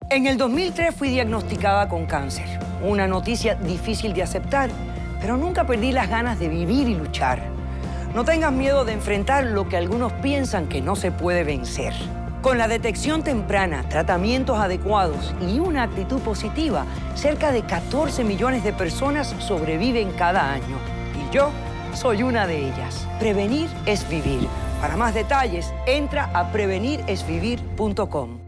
En el 2003 fui diagnosticada con cáncer. Una noticia difícil de aceptar, pero nunca perdí las ganas de vivir y luchar. No tengas miedo de enfrentar lo que algunos piensan que no se puede vencer. Con la detección temprana, tratamientos adecuados y una actitud positiva, cerca de 14 millones de personas sobreviven cada año. Y yo soy una de ellas. Prevenir es vivir. Para más detalles, entra a preveniresvivir.com.